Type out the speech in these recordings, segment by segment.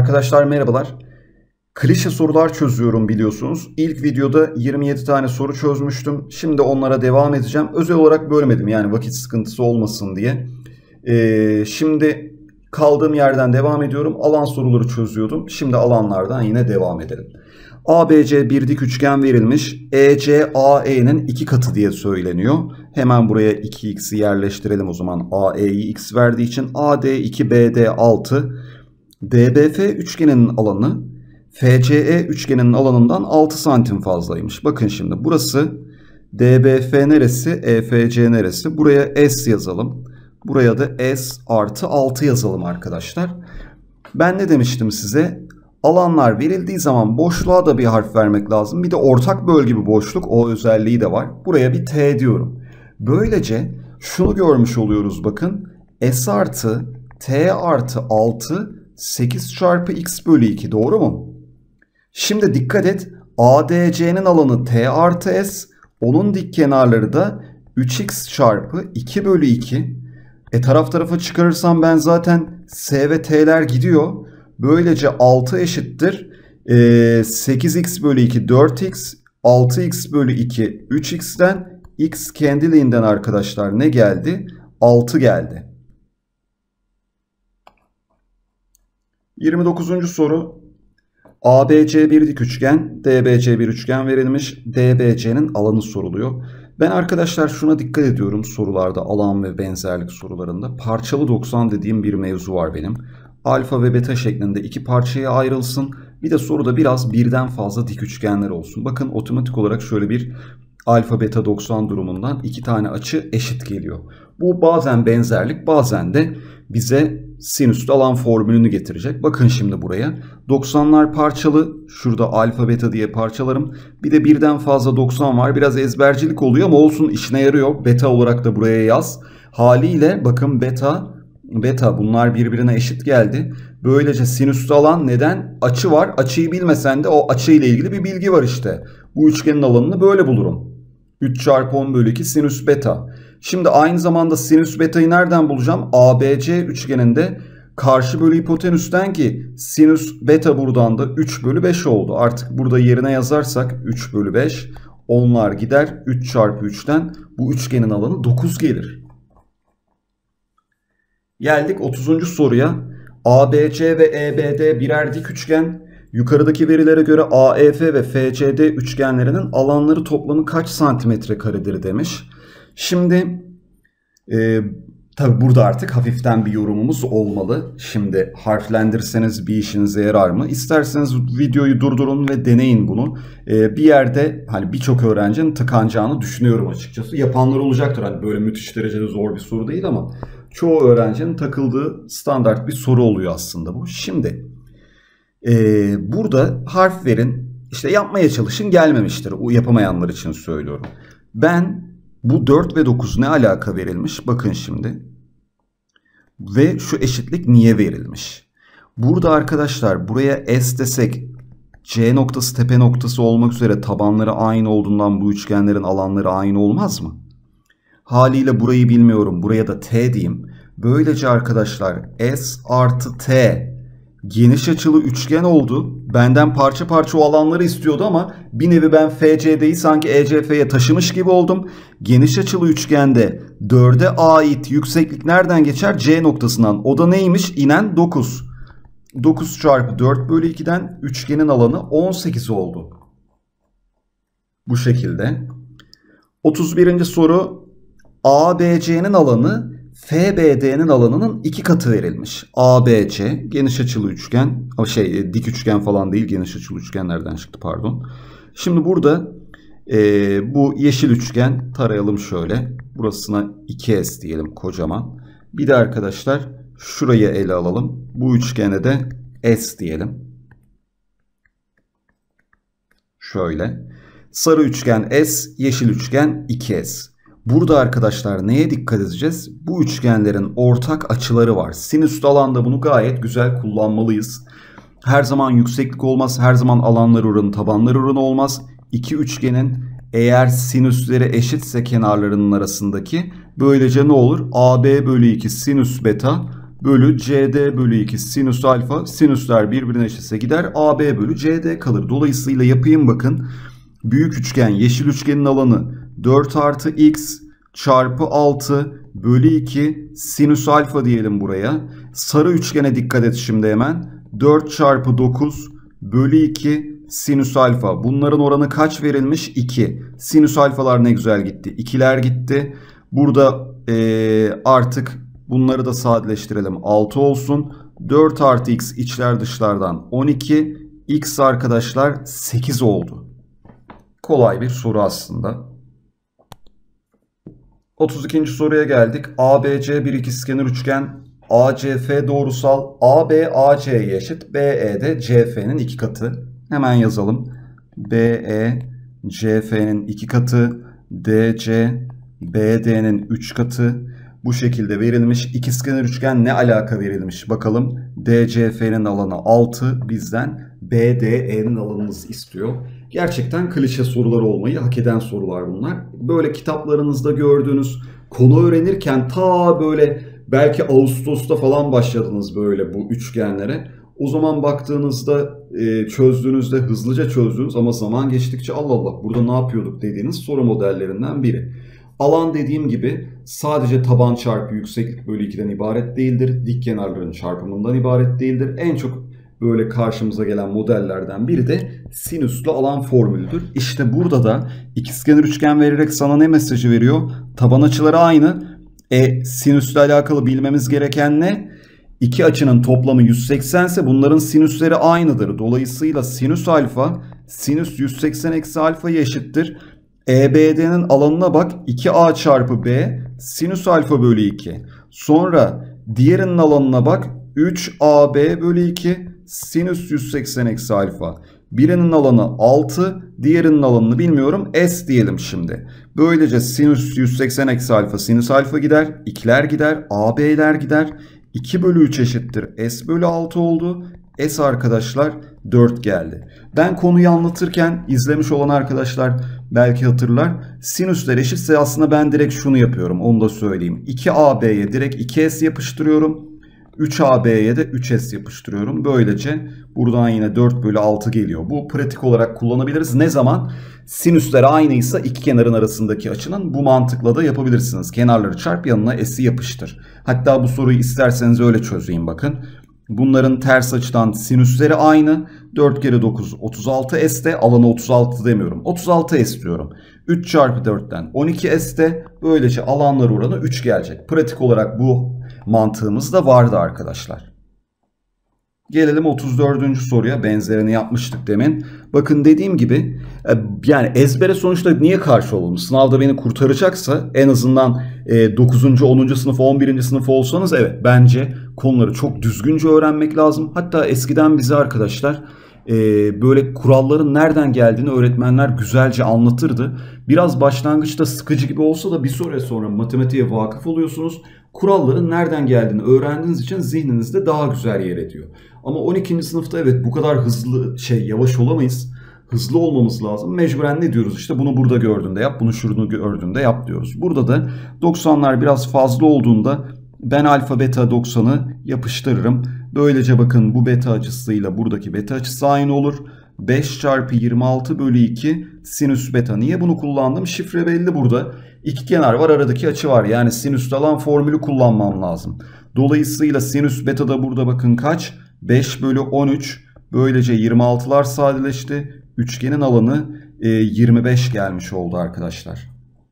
Arkadaşlar merhabalar. Klişe sorular çözüyorum biliyorsunuz. İlk videoda 27 tane soru çözmüştüm. Şimdi onlara devam edeceğim. Özel olarak bölmedim yani vakit sıkıntısı olmasın diye. Şimdi kaldığım yerden devam ediyorum. Alan soruları çözüyordum. Şimdi alanlardan yine devam edelim. ABC bir dik üçgen verilmiş. EC AE'nin 2 katı diye söyleniyor. Hemen buraya 2x'i yerleştirelim o zaman. AE'yi x verdiği için AD 2 BD 6. DBF üçgeninin alanı FCE üçgeninin alanından 6 santim fazlaymış. Bakın şimdi burası DBF neresi? EFC neresi? Buraya S yazalım. Buraya da S artı 6 yazalım arkadaşlar. Ben ne demiştim size? Alanlar verildiği zaman boşluğa da bir harf vermek lazım. Bir de ortak bölge bir boşluk, o özelliği de var. Buraya bir T diyorum. Böylece şunu görmüş oluyoruz bakın. S artı T artı 6 8 çarpı x bölü 2, doğru mu? Şimdi dikkat et. ADC'nin alanı T artı S. Onun dik kenarları da 3x çarpı 2 bölü 2. Taraf tarafa çıkarırsam ben zaten S ve T'ler gidiyor. Böylece 6 eşittir. 8x bölü 2 4x. 6x bölü 2 3x'ten x kendiliğinden arkadaşlar ne geldi? 6 geldi. 29. soru. ABC bir dik üçgen, DBC bir üçgen verilmiş. DBC'nin alanı soruluyor. Ben arkadaşlar şuna dikkat ediyorum sorularda, alan ve benzerlik sorularında. Parçalı 90 dediğim bir mevzu var benim. Alfa ve beta şeklinde iki parçaya ayrılsın. Bir de soruda biraz birden fazla dik üçgenler olsun. Bakın otomatik olarak şöyle bir alfa beta 90 durumundan iki tane açı eşit geliyor. Bu bazen benzerlik, bazen de bize sinüs alan formülünü getirecek. Bakın şimdi buraya. 90'lar parçalı. Şurada alfa beta diye parçalarım. Bir de birden fazla 90 var. Biraz ezbercilik oluyor ama olsun, işine yarıyor. Beta olarak da buraya yaz. Haliyle bakın beta bunlar birbirine eşit geldi. Böylece sinüs alan neden? Açı var. Açıyı bilmesen de o açı ile ilgili bir bilgi var işte. Bu üçgenin alanını böyle bulurum. 3 çarpı 10 bölü 2 sinüs beta. Şimdi aynı zamanda sinüs beta'yı nereden bulacağım? ABC üçgeninde karşı bölü hipotenüsten, ki sinüs beta buradan da 3 bölü 5 oldu. Artık burada yerine yazarsak 3 bölü 5, onlar gider, 3 çarpı 3'ten bu üçgenin alanı 9 gelir. Geldik 30. soruya. ABC ve EBD birer dik üçgen. Yukarıdaki verilere göre AEF ve FCD üçgenlerinin alanları toplamı kaç santimetre karedir demiş. Şimdi tabi burada artık hafiften bir yorumumuz olmalı. Şimdi harflendirseniz bir işinize yarar mı? İsterseniz videoyu durdurun ve deneyin bunu. Bir yerde hani birçok öğrencinin tıkanacağını düşünüyorum açıkçası. Yapanlar olacaktır. Hani böyle müthiş derecede zor bir soru değil ama çoğu öğrencinin takıldığı standart bir soru oluyor aslında bu. Şimdi burada harf verin. İşte yapmaya çalışın, gelmemiştir. O yapamayanlar için söylüyorum. Bu 4 ve 9 ne alaka verilmiş? Bakın şimdi. Ve şu eşitlik niye verilmiş? Burada arkadaşlar buraya S desek, C noktası tepe noktası olmak üzere tabanları aynı olduğundan bu üçgenlerin alanları aynı olmaz mı? Haliyle burayı bilmiyorum. Buraya da T diyeyim. Böylece arkadaşlar S artı T geniş açılı üçgen oldu. Benden parça parça o alanları istiyordu ama bir nevi ben FCD'yi sanki ECF'ye taşımış gibi oldum. Geniş açılı üçgende 4'e ait yükseklik nereden geçer? C noktasından. O da neymiş? İnen 9. 9 çarpı 4 bölü 2'den üçgenin alanı 18 oldu. Bu şekilde. 31. soru. ABC'nin alanı FBD'nin alanının 2 katı verilmiş. ABC geniş açılı üçgen, dik üçgen falan değil, geniş açılı üçgenlerden çıktı pardon. Şimdi burada bu yeşil üçgen tarayalım şöyle. Burasına 2S diyelim kocaman. Bir de arkadaşlar şurayı ele alalım. Bu üçgene de S diyelim. Şöyle. Sarı üçgen S, yeşil üçgen 2S. Burada arkadaşlar neye dikkat edeceğiz? Bu üçgenlerin ortak açıları var. Sinüs alanda bunu gayet güzel kullanmalıyız. Her zaman yükseklik olmaz. Her zaman alanlar oranı, tabanlar oranı olmaz. İki üçgenin eğer sinüsleri eşitse kenarlarının arasındaki, böylece ne olur? AB bölü 2 sinüs beta bölü CD bölü 2 sinüs alfa. Sinüsler birbirine eşitse gider. AB bölü CD kalır. Dolayısıyla yapayım bakın. Büyük üçgen, yeşil üçgenin alanı 4 artı x çarpı 6 bölü 2 sinüs alfa diyelim buraya. Sarı üçgene dikkat et şimdi hemen. 4 çarpı 9 bölü 2 sinüs alfa. Bunların oranı kaç verilmiş? 2. Sinüs alfalar ne güzel gitti. 2'ler gitti. Burada artık bunları da sadeleştirelim. 6 olsun. 4 artı x içler dışlardan 12. X arkadaşlar 8 oldu. Kolay bir soru aslında. 32. soruya geldik. ABC bir ikizkenar üçgen. ACF doğrusal. AB AC'ye eşit. BE de CF'nin 2 katı. Hemen yazalım. BE CF'nin 2 katı. DC BD'nin 3 katı. Bu şekilde verilmiş. İkizkenar üçgen ne alaka verilmiş? Bakalım. DCF'nin alanı 6. Bizden BDE'nin alanımızı istiyor. Gerçekten klişe sorular olmayı hak eden sorular bunlar. Böyle kitaplarınızda gördüğünüz, konu öğrenirken ta böyle belki Ağustos'ta falan başladınız böyle bu üçgenlere. O zaman baktığınızda çözdüğünüzde hızlıca çözdüğünüz ama zaman geçtikçe Allah Allah burada ne yapıyorduk dediğiniz soru modellerinden biri. Alan dediğim gibi sadece taban çarpı yükseklik bölü 2'den ibaret değildir. Dik kenarların çarpımından ibaret değildir. En çok böyle karşımıza gelen modellerden biri de sinüslü alan formülüdür. İşte burada da ikizkenar üçgen vererek sana ne mesajı veriyor? Taban açıları aynı. Sinüsle alakalı bilmemiz gereken ne? İki açının toplamı 180 ise bunların sinüsleri aynıdır. Dolayısıyla sinüs alfa sinüs 180 eksi alfaya eşittir. EBD'nin alanına bak, 2A çarpı B sinüs alfa bölü 2. Sonra diğerinin alanına bak, 3AB bölü 2 sinüs 180 eksi alfa. Birinin alanı 6, diğerinin alanını bilmiyorum. S diyelim şimdi. Böylece sinüs 180 eksi alfa sinüs alfa gider. 2'ler gider. AB'ler gider. 2 bölü 3 eşittir. S bölü 6 oldu. S arkadaşlar 4 geldi. Ben konuyu anlatırken izlemiş olan arkadaşlar belki hatırlar. Sinüsler eşitse aslında ben direkt şunu yapıyorum. Onu da söyleyeyim. 2AB'ye direkt 2S yapıştırıyorum. 3AB'ye de 3S yapıştırıyorum. Böylece buradan yine 4 bölü 6 geliyor. Bu pratik olarak kullanabiliriz. Ne zaman? Sinüsler aynıysa iki kenarın arasındaki açının bu mantıkla da yapabilirsiniz. Kenarları çarp, yanına S'i yapıştır. Hatta bu soruyu isterseniz öyle çözeyim bakın. Bunların ters açıdan sinüsleri aynı. 4 kere 9 36 S'te, alanı 36 demiyorum. 36 S diyorum. 3 çarpı 4'ten 12 S'te, böylece alanlar oranı 3 gelecek. Pratik olarak bu mantığımız da vardı arkadaşlar. Gelelim 34. soruya. Benzerini yapmıştık demin. Bakın dediğim gibi yani ezbere sonuçta niye karşı olalım? Sınavda beni kurtaracaksa en azından 9. 10. sınıf 11. sınıf olsanız evet bence konuları çok düzgünce öğrenmek lazım. Hatta eskiden bize arkadaşlar böyle kuralların nereden geldiğini öğretmenler güzelce anlatırdı. Biraz başlangıçta sıkıcı gibi olsa da bir süre sonra matematiğe vakıf oluyorsunuz. Kuralların nereden geldiğini öğrendiğiniz için zihninizde daha güzel yer ediyor. Ama 12. sınıfta evet bu kadar hızlı yavaş olamayız. Hızlı olmamız lazım. Mecburen ne diyoruz işte bunu burada gördüğünde yap, bunu şunu gördüğünde yap diyoruz. Burada da 90'lar biraz fazla olduğunda ben alfa beta 90'ı yapıştırırım. Böylece bakın bu beta açısıyla buradaki beta açısı aynı olur. 5 çarpı 26 bölü 2 sinüs beta. Niye bunu kullandım? Şifre belli burada. İki kenar var, aradaki açı var. Yani sinüs alan formülü kullanmam lazım. Dolayısıyla sinüs beta da burada bakın kaç? 5 bölü 13. Böylece 26'lar sadeleşti. Üçgenin alanı 25 gelmiş oldu arkadaşlar.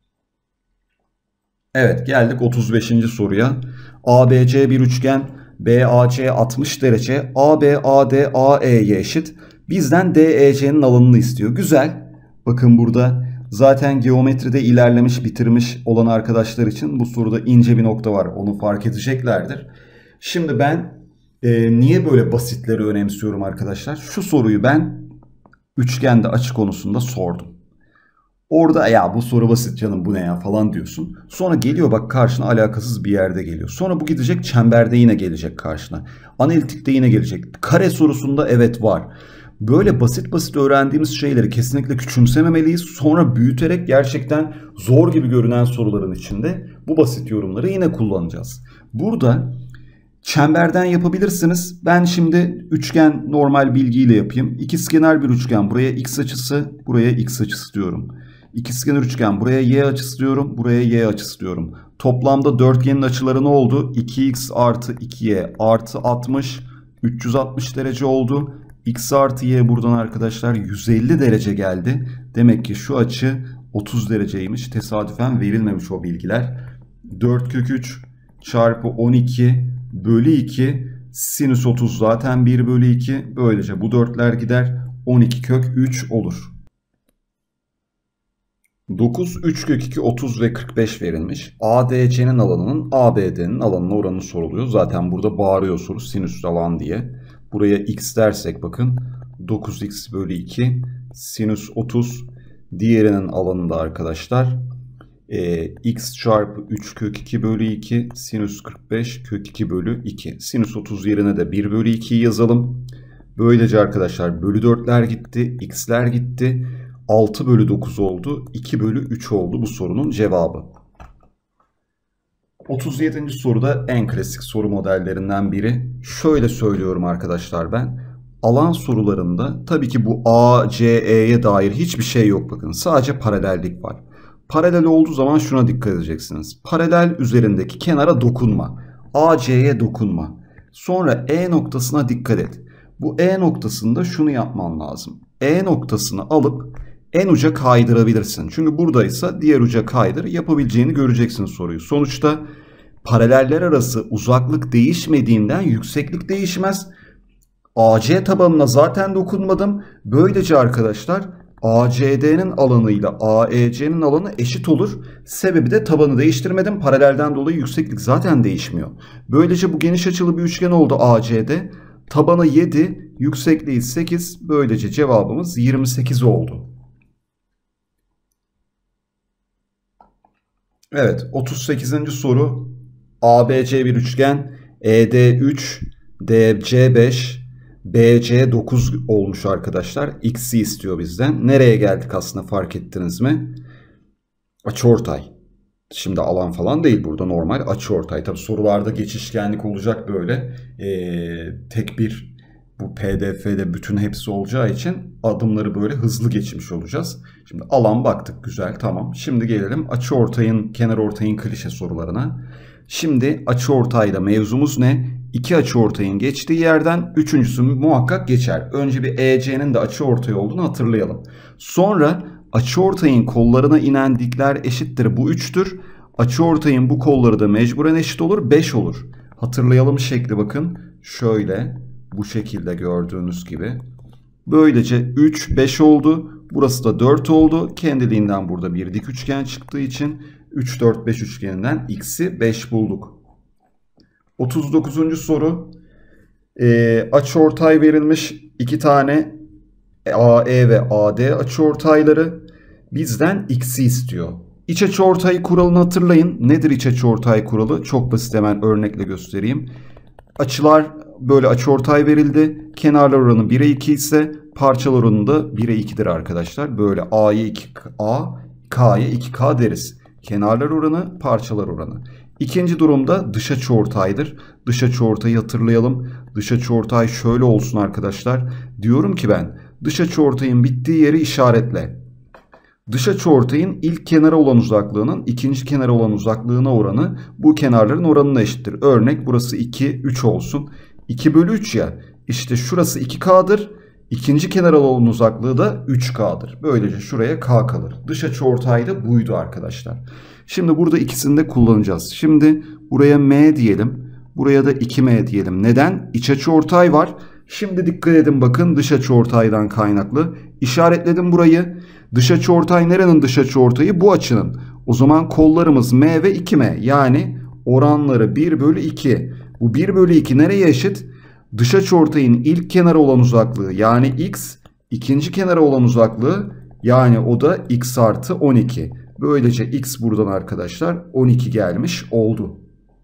Evet, geldik 35. soruya. ABC bir üçgen. BAC 60 derece. AB AD AE'ye eşit. Bizden DEC'nin alanını istiyor. Güzel. Bakın burada zaten geometride ilerlemiş, bitirmiş olan arkadaşlar için bu soruda ince bir nokta var. Onu fark edeceklerdir. Şimdi ben niye böyle basitleri önemsiyorum arkadaşlar? Şu soruyu ben üçgende açı konusunda sordum. Orada ya bu soru basit canım bu ne ya falan diyorsun. Sonra geliyor bak karşına alakasız bir yerde geliyor. Sonra bu gidecek çemberde yine gelecek karşına. Analitikte yine gelecek. Kare sorusunda evet var. Böyle basit basit öğrendiğimiz şeyleri kesinlikle küçümsememeliyiz. Sonra büyüterek gerçekten zor gibi görünen soruların içinde bu basit yorumları yine kullanacağız. Burada Çemberden yapabilirsiniz. Ben şimdi üçgen normal bilgiyle yapayım. İkizkenar bir üçgen. Buraya x açısı, buraya x açısı diyorum. İkizkenar üçgen. Buraya y açısı diyorum. Buraya y açısı diyorum. Toplamda dörtgenin açıları ne oldu? 2x artı 2y artı 60. 360 derece oldu. X artı y buradan arkadaşlar 150 derece geldi. Demek ki şu açı 30 dereceymiş. Tesadüfen verilmemiş o bilgiler. 4 kök 3 çarpı 12 bölü 2 sinüs 30 zaten 1 bölü 2. Böylece bu dörtler gider. 12 kök 3 olur. 9, 3 kök 2, 30 ve 45 verilmiş. ADC'nin alanının ABD'nin alanına oranı soruluyor. Zaten burada bağırıyor soru sinüs alan diye. Buraya x dersek bakın 9x bölü 2 sinüs 30. Diğerinin alanında arkadaşlar x çarpı 3 kök 2 bölü 2 sinüs 45 kök 2 bölü 2. Sinüs 30 yerine de 1 bölü 2'yi yazalım. Böylece arkadaşlar bölü 4'ler gitti, x'ler gitti. 6 bölü 9 oldu. 2 bölü 3 oldu bu sorunun cevabı. 37. soruda en klasik soru modellerinden biri. Şöyle söylüyorum arkadaşlar ben. Alan sorularında tabii ki bu A, C, E'ye dair hiçbir şey yok bakın. Sadece paralellik var. Paralel olduğu zaman şuna dikkat edeceksiniz. Paralel üzerindeki kenara dokunma. A, C'ye dokunma. Sonra E noktasına dikkat et. Bu E noktasında şunu yapman lazım. E noktasını alıp en uca kaydırabilirsin. Çünkü buradaysa diğer uca kaydır. Yapabileceğini göreceksin soruyu. Sonuçta paraleller arası uzaklık değişmediğinden yükseklik değişmez. AC tabanına zaten dokunmadım. Böylece arkadaşlar ACD'nin alanıyla AEC'nin alanı eşit olur. Sebebi de tabanı değiştirmedim. Paralelden dolayı yükseklik zaten değişmiyor. Böylece bu geniş açılı bir üçgen oldu ACD. Tabanı 7, yüksekliği 8. Böylece cevabımız 28 oldu. Evet, 38. soru. ABC bir üçgen, ED 3, DC 5, BC 9 olmuş arkadaşlar. X'i istiyor bizden. Nereye geldik aslında fark ettiniz mi? Açıortay. Şimdi alan falan değil burada, normal açıortay. Tabi sorularda geçişkenlik olacak böyle. Tek bir bu PDF'de bütün hepsi olacağı için adımları böyle hızlı geçmiş olacağız. Şimdi alan baktık, güzel, tamam. Şimdi gelelim açıortayın, kenarortayın klişe sorularına. Şimdi açıortayda mevzumuz ne? İki açıortayın geçtiği yerden üçüncüsü muhakkak geçer. Önce bir EC'nin de açıortay olduğunu hatırlayalım. Sonra açıortayın kollarına inen dikler eşittir bu 3'tür. Açıortayın bu kolları da mecburen eşit olur, 5 olur. Hatırlayalım şekli bakın. Şöyle, bu şekilde gördüğünüz gibi. Böylece 3, 5 oldu. Burası da 4 oldu. Kendiliğinden burada bir dik üçgen çıktığı için 3, 4, 5 üçgeninden x'i 5 bulduk. 39. soru. Açıortay verilmiş. 2 tane AE ve AD açıortayları bizden x'i istiyor. İç açıortay kuralını hatırlayın. Nedir iç açıortay kuralı? Çok basit, hemen örnekle göstereyim. Açılar böyle açıortay verildi. Kenarlar oranı 1'e 2 ise parçalar oranı da 1'e 2'dir arkadaşlar. Böyle A'ya 2A, K'ya 2K deriz. Kenarlar oranı, parçalar oranı. İkinci durumda dış açıortaydır. Dış açıortayı hatırlayalım. Dış açıortay şöyle olsun arkadaşlar. Diyorum ki ben dış açıortayın bittiği yeri işaretle. Dış açıortayın ilk kenara olan uzaklığının ikinci kenara olan uzaklığına oranı bu kenarların oranına eşittir. Örnek burası 2, 3 olsun. 2 bölü 3 ya. İşte şurası 2K'dır. İkinci kenara olan uzaklığı da 3K'dır. Böylece şuraya K kalır. Dış açıortay da buydu arkadaşlar. Şimdi burada ikisini de kullanacağız. Şimdi buraya M diyelim. Buraya da 2M diyelim. Neden? İç açıortay var. Şimdi dikkat edin bakın, dış açıortaydan kaynaklı. İşaretledim burayı. Dış açıortay nerenin dış açıortayı? Bu açının. O zaman kollarımız M ve 2M. Yani oranları 1 bölü 2. Bu 1 bölü 2 nereye eşit? Dış açıortayın ilk kenara olan uzaklığı yani x. İkinci kenara olan uzaklığı yani o da x artı 12. Böylece x buradan arkadaşlar 12 gelmiş oldu.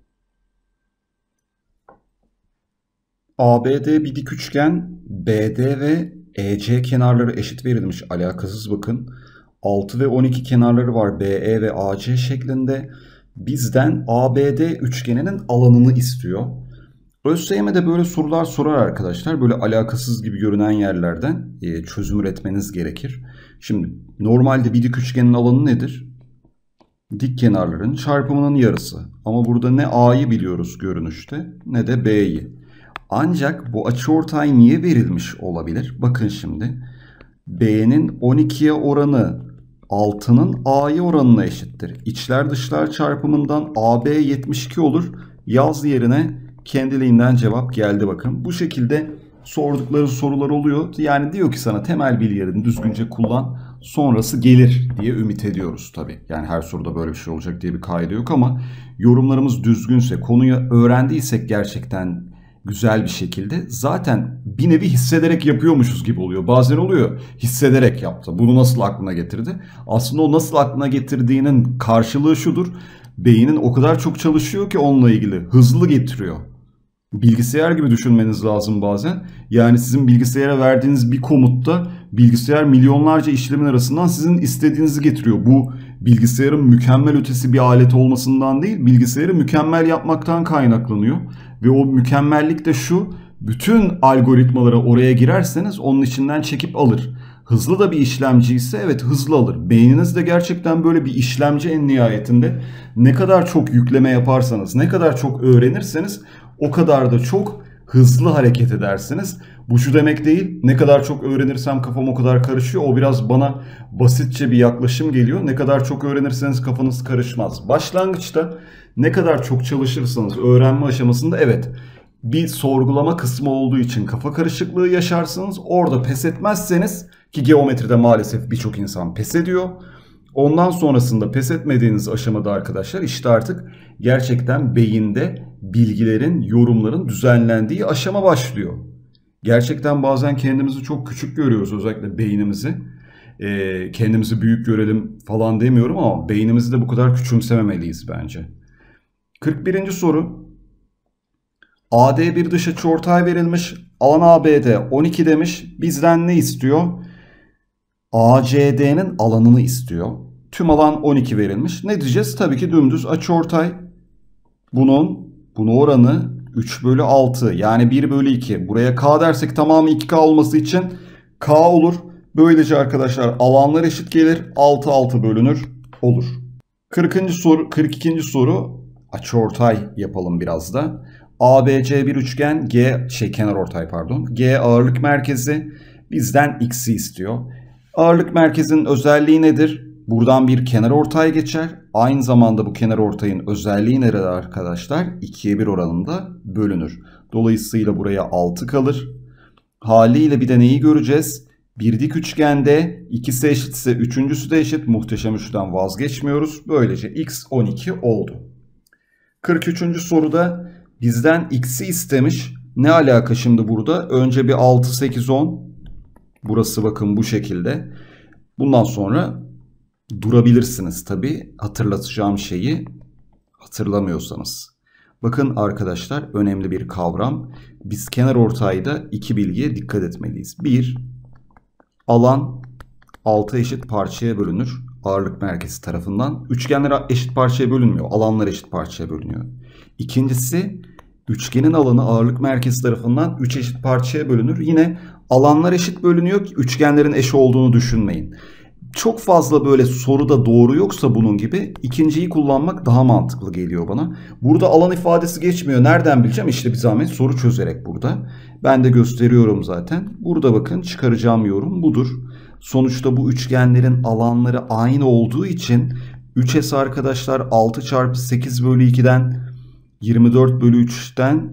ABD bir dik üçgen, BD ve EC kenarları eşit verilmiş. Alakasız bakın. 6 ve 12 kenarları var BE ve AC şeklinde. Bizden ABD üçgeninin alanını istiyor. ÖSYM'de böyle sorular sorar arkadaşlar. Böyle alakasız gibi görünen yerlerden çözüm üretmeniz gerekir. Şimdi normalde bir dik üçgenin alanı nedir? Dik kenarların çarpımının yarısı. Ama burada ne A'yı biliyoruz görünüşte ne de B'yi. Ancak bu açıortay niye verilmiş olabilir? Bakın şimdi. B'nin 12'ye oranı 6'nın A'ya oranına eşittir. İçler dışlar çarpımından AB 72 olur. Yaz yerine kendiliğinden cevap geldi bakın. Bu şekilde sordukları sorular oluyor. Yani diyor ki sana temel bilgilerini düzgünce kullan, sonrası gelir diye ümit ediyoruz tabii. Yani her soruda böyle bir şey olacak diye bir kaide yok ama yorumlarımız düzgünse, konuyu öğrendiysek gerçekten güzel bir şekilde zaten bir nevi hissederek yapıyormuşuz gibi oluyor. Bazen oluyor hissederek yaptı. Bunu nasıl aklına getirdi? Aslında o nasıl aklına getirdiğinin karşılığı şudur. Beynin o kadar çok çalışıyor ki onunla ilgili hızlı getiriyor. Bilgisayar gibi düşünmeniz lazım bazen. Yani sizin bilgisayara verdiğiniz bir komutta bilgisayar milyonlarca işlemin arasından sizin istediğinizi getiriyor. Bu bilgisayarın mükemmel ötesi bir alet olmasından değil, bilgisayarı mükemmel yapmaktan kaynaklanıyor. Ve o mükemmellik de şu, bütün algoritmalara oraya girerseniz onun içinden çekip alır. Hızlı da bir işlemci ise evet hızlı alır. Beyniniz de gerçekten böyle bir işlemci en nihayetinde. Ne kadar çok yükleme yaparsanız, ne kadar çok öğrenirseniz o kadar da çok hızlı hareket edersiniz. Bu şu demek değil, ne kadar çok öğrenirsem kafam o kadar karışıyor. O biraz bana basitçe bir yaklaşım geliyor. Ne kadar çok öğrenirseniz kafanız karışmaz. Başlangıçta ne kadar çok çalışırsanız öğrenme aşamasında evet bir sorgulama kısmı olduğu için kafa karışıklığı yaşarsınız. Orada pes etmezseniz, ki geometride maalesef birçok insan pes ediyor. Ondan sonrasında pes etmediğiniz aşamada arkadaşlar işte artık gerçekten beyinde bilgilerin, yorumların düzenlendiği aşama başlıyor. Gerçekten bazen kendimizi çok küçük görüyoruz, özellikle beynimizi. Kendimizi büyük görelim falan demiyorum ama beynimizi de bu kadar küçümsememeliyiz bence. 41. soru. AD bir dış açıortay verilmiş. Alan ABD 12 demiş. Bizden ne istiyor? ACD'nin alanını istiyor. Tüm alan 12 verilmiş. Ne diyeceğiz? Tabii ki dümdüz açıortay. Bunun oranı 3 bölü 6. Yani 1 bölü 2. Buraya K dersek tamamı 2K olması için K olur. Böylece arkadaşlar alanlar eşit gelir. 6 6 bölünür olur. 42. soru. Açıortay yapalım biraz da. ABC bir üçgen, kenarortay pardon. G ağırlık merkezi, bizden x'i istiyor. Ağırlık merkezinin özelliği nedir? Buradan bir kenarortay geçer. Aynı zamanda bu kenarortayın özelliği nerede arkadaşlar? 2'ye 1 oranında bölünür. Dolayısıyla buraya 6 kalır. Haliyle bir de neyi göreceğiz? Bir dik üçgende ikisi eşitse üçüncüsü de eşit. Muhteşem üçten vazgeçmiyoruz. Böylece x 12 oldu. 43. soruda bizden x'i istemiş. Ne alaka şimdi burada? Önce bir 6, 8, 10. Burası bakın bu şekilde. Bundan sonra durabilirsiniz tabii. Hatırlatacağım şeyi hatırlamıyorsanız. Bakın arkadaşlar önemli bir kavram. Biz kenarortayda iki bilgiye dikkat etmeliyiz. 1. Alan 6 eşit parçaya bölünür. Ağırlık merkezi tarafından. Üçgenler eşit parçaya bölünmüyor. Alanlar eşit parçaya bölünüyor. İkincisi üçgenin alanı ağırlık merkezi tarafından 3 eşit parçaya bölünür. Yine alanlar eşit bölünüyor ki üçgenlerin eş olduğunu düşünmeyin. Çok fazla böyle soruda doğru yoksa bunun gibi ikinciyi kullanmak daha mantıklı geliyor bana. Burada alan ifadesi geçmiyor. Nereden bileceğim? İşte bir zahmet soru çözerek burada. Ben de gösteriyorum zaten. Burada bakın çıkaracağım yorum budur. Sonuçta bu üçgenlerin alanları aynı olduğu için 3S arkadaşlar 6 çarpı 8 bölü 2'den 24 bölü 3'ten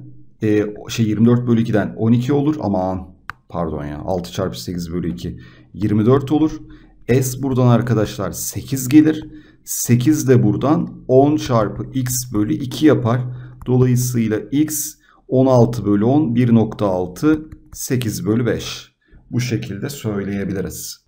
24 bölü 2'den 12 olur. Aman pardon ya 6 çarpı 8 bölü 2 24 olur. S buradan arkadaşlar 8 gelir. 8 de buradan 10 çarpı x bölü 2 yapar. Dolayısıyla x 16 bölü 10 1.6 8 bölü 5. Bu şekilde söyleyebiliriz.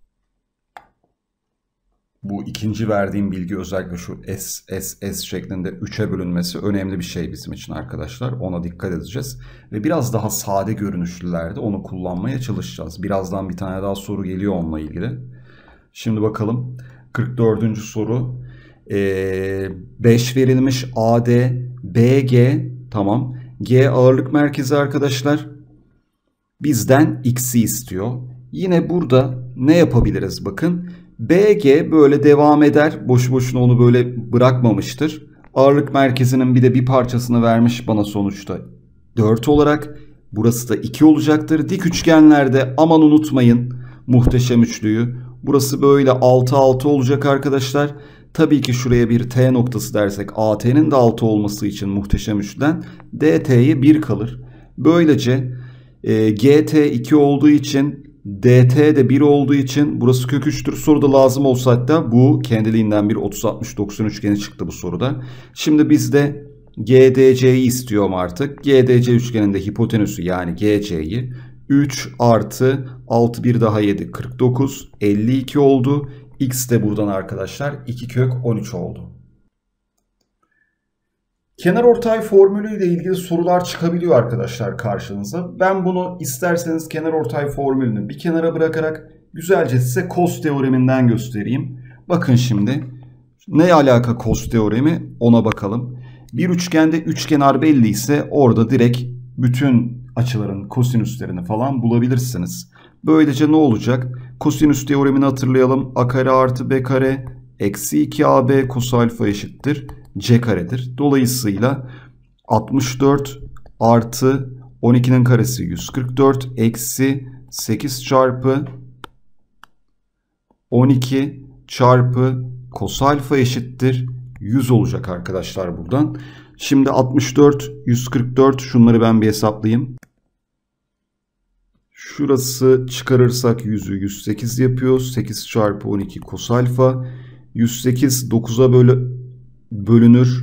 Bu ikinci verdiğim bilgi özellikle şu S şeklinde 3'e bölünmesi önemli bir şey bizim için arkadaşlar. Ona dikkat edeceğiz. Ve biraz daha sade görünüşlülerde onu kullanmaya çalışacağız. Birazdan bir tane daha soru geliyor onunla ilgili. Şimdi bakalım 44. soru. 5 verilmiş AD, BG tamam. G ağırlık merkezi arkadaşlar. Bizden x'i istiyor. Yine burada ne yapabiliriz bakın. BG böyle devam eder. Boşu boşuna onu böyle bırakmamıştır. Ağırlık merkezinin bir de bir parçasını vermiş bana sonuçta 4 olarak. Burası da 2 olacaktır. Dik üçgenlerde aman unutmayın muhteşem üçlüyü. Burası böyle 6 6 olacak arkadaşlar. Tabii ki şuraya bir T noktası dersek AT'nin de 6 olması için muhteşem üçlüden DT'ye 1 kalır. Böylece GT 2 olduğu için DT de 1 olduğu için burası kök 3'tür. Soruda lazım olsa hatta bu kendiliğinden bir 30-60-90 üçgeni çıktı bu soruda. Şimdi biz de GDC'yi istiyorum artık. GDC üçgeninde hipotenüsü yani GC'yi 3 artı 6 bir daha 7 49 52 oldu. X de buradan arkadaşlar 2 kök 13 oldu. Kenarortay formülü ile ilgili sorular çıkabiliyor arkadaşlar karşınıza. Ben bunu isterseniz kenarortay formülünü bir kenara bırakarak güzelce size cos teoreminden göstereyim. Bakın şimdi ne alaka cos teoremi ona bakalım. Bir üçgende üçkenar belli ise orada direkt bütün açıların kosinüslerini falan bulabilirsiniz. Böylece ne olacak? Kosinüs teoremini hatırlayalım. A kare artı B kare eksi 2AB kos alfa eşittir C karedir. Dolayısıyla 64 artı 12'nin karesi 144 eksi 8 çarpı 12 çarpı kos alfa eşittir 100 olacak arkadaşlar buradan. Şimdi 64, 144 şunları ben bir hesaplayayım. Şurası çıkarırsak 100'ü 108 yapıyor. 8 çarpı 12 kos alfa. 108 9'a bölünür.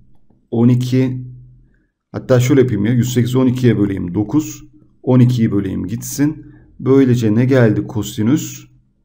12 hatta şöyle yapayım ya. 108'i 12'ye böleyim 9. 12'yi böleyim gitsin. Böylece ne geldi kosinüs?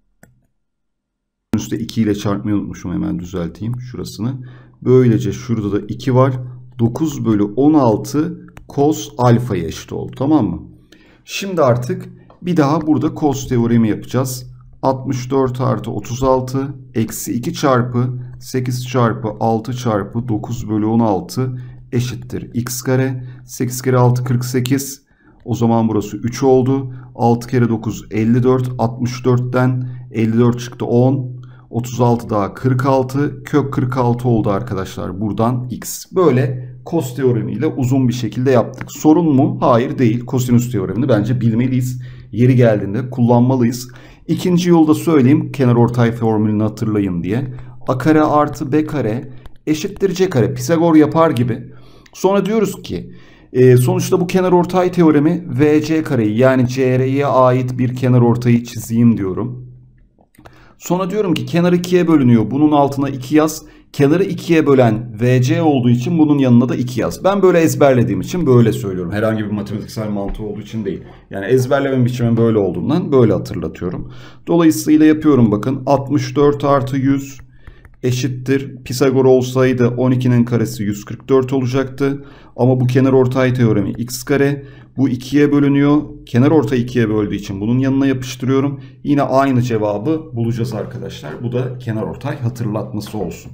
Kosinüste 2 ile çarpmayı unutmuşum, hemen düzelteyim şurasını. Böylece şurada da 2 var. 9 bölü 16 cos alfaya eşit oldu, tamam mı? Şimdi artık bir daha burada cos teoremi yapacağız. 64 artı 36 eksi 2 çarpı 8 çarpı 6 çarpı 9 bölü 16 eşittir x kare. 8 kere 6 48. O zaman burası 3 oldu. 6 kere 9 54. 64'ten 54 çıktı 10. 36 daha 46. Kök 46 oldu arkadaşlar. Buradan x. Böyle cos teoremiyle uzun bir şekilde yaptık. Sorun mu? Hayır değil. Kosinüs teoremini bence bilmeliyiz. Yeri geldiğinde kullanmalıyız. İkinci yolda söyleyeyim. Kenarortay formülünü hatırlayın diye. A kare artı B kare eşittir C kare. Pisagor yapar gibi. Sonra diyoruz ki sonuçta bu kenarortay teoremi VC kareyi yani CR'ye ait bir kenarortayı çizeyim diyorum. Sonra diyorum ki kenar 2'ye bölünüyor. Bunun altına 2 yaz. Kenarı 2'ye bölen VC olduğu için bunun yanına da 2 yaz. Ben böyle ezberlediğim için böyle söylüyorum. Herhangi bir matematiksel mantığı olduğu için değil. Yani ezberleme biçimim böyle olduğundan böyle hatırlatıyorum. Dolayısıyla yapıyorum bakın. 64 artı 100 eşittir. Pisagor olsaydı 12'nin karesi 144 olacaktı. Ama bu kenarortay teoremi x kare. Bu 2'ye bölünüyor. Kenarortay 2'ye böldüğü için bunun yanına yapıştırıyorum. Yine aynı cevabı bulacağız arkadaşlar. Bu da kenarortay hatırlatması olsun.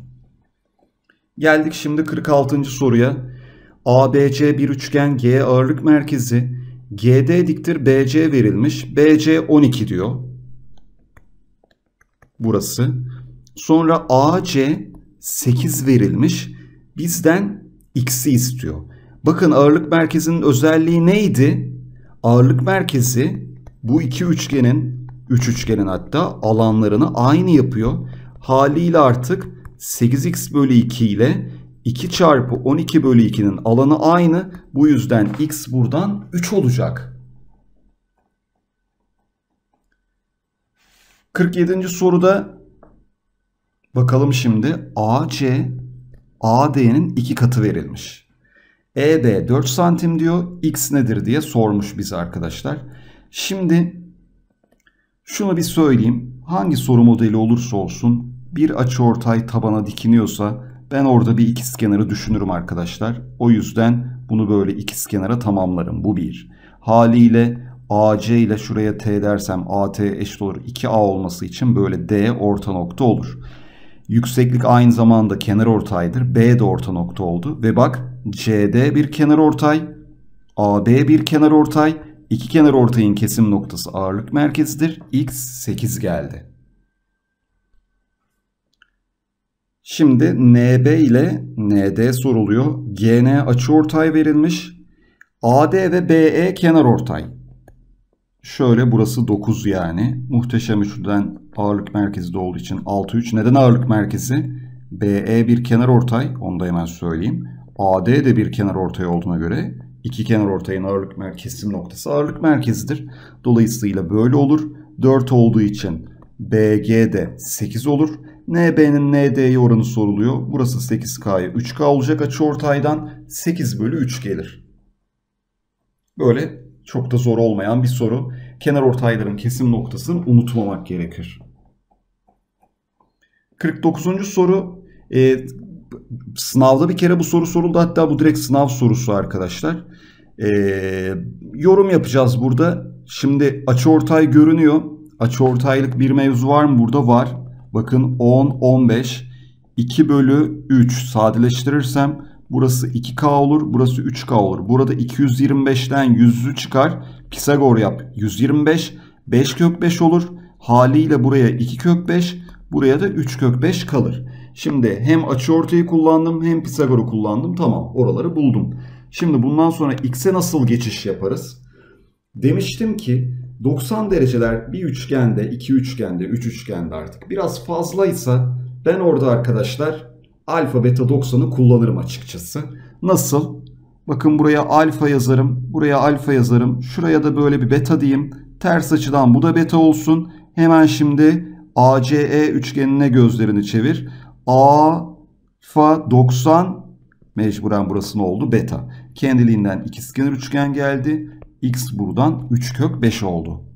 Geldik şimdi 46. soruya. ABC bir üçgen, G ağırlık merkezi, GD diktir BC verilmiş. BC 12 diyor. Burası. Sonra AC 8 verilmiş. Bizden x'i istiyor. Bakın ağırlık merkezinin özelliği neydi? Ağırlık merkezi bu iki üçgenin, üç üçgenin hatta alanlarını aynı yapıyor. Haliyle artık 8x bölü 2 ile 2 çarpı 12 bölü 2'nin alanı aynı. Bu yüzden x buradan 3 olacak. 47. soruda bakalım şimdi AC, AD'nin 2 katı verilmiş. EB 4 santim diyor. X nedir diye sormuş bize arkadaşlar. Şimdi şunu bir söyleyeyim. Hangi soru modeli olursa olsun bir açıortay tabana dikiniyorsa ben orada bir ikizkenarı düşünürüm arkadaşlar. O yüzden bunu böyle ikizkenara tamamlarım. Bu bir. Haliyle AC ile şuraya T dersem AT eşit olur. 2A olması için böyle D orta nokta olur. Yükseklik aynı zamanda kenarortaydır. B de orta nokta oldu. Ve bak CD bir kenarortay. AB bir kenarortay. İki kenarortayın kesim noktası ağırlık merkezidir. X 8 geldi. Şimdi NB ile ND soruluyor. GN açıortay verilmiş. AD ve BE kenarortay. Şöyle burası 9 yani. Muhteşem üçlüden ağırlık merkezi de olduğu için 6 3. Neden ağırlık merkezi? BE bir kenarortay. Onu da hemen söyleyeyim. AD de bir kenarortay olduğuna göre iki kenarortayın ağırlık kesim noktası ağırlık merkezidir. Dolayısıyla böyle olur. 4 olduğu için BG de 8 olur. NB'nin ND'ye oranı soruluyor. Burası 8K'ya 3K olacak açıortaydan. 8 bölü 3 gelir. Böyle çok da zor olmayan bir soru. Kenarortayların kesim noktasını unutmamak gerekir. 49. soru. Sınavda bir kere bu soru soruldu. Hatta bu direkt sınav sorusu arkadaşlar. Yorum yapacağız burada. Şimdi açıortay görünüyor. Açıortaylık bir mevzu var mı? Burada var. Bakın 10, 15, 2 bölü 3 sadeleştirirsem burası 2K olur, burası 3K olur. Burada 225'ten 100'ü çıkar. Pisagor yap. 125, 5 kök 5 olur. Haliyle buraya 2 kök 5, buraya da 3 kök 5 kalır. Şimdi hem açıortayı kullandım hem Pisagor'u kullandım. Tamam, oraları buldum. Şimdi bundan sonra X'e nasıl geçiş yaparız? Demiştim ki 90 dereceler bir üçgende, iki üçgende, üç üçgende artık biraz fazlaysa ben orada arkadaşlar alfa beta 90'ı kullanırım açıkçası. Nasıl? Bakın buraya alfa yazarım, buraya alfa yazarım. Şuraya da böyle bir beta diyeyim. Ters açıdan bu da beta olsun. Hemen şimdi ACE üçgenine gözlerini çevir. Alfa 90 mecburen burası ne oldu? Beta. Kendiliğinden ikizkenar üçgen geldi. X buradan 3 kök 5 oldu.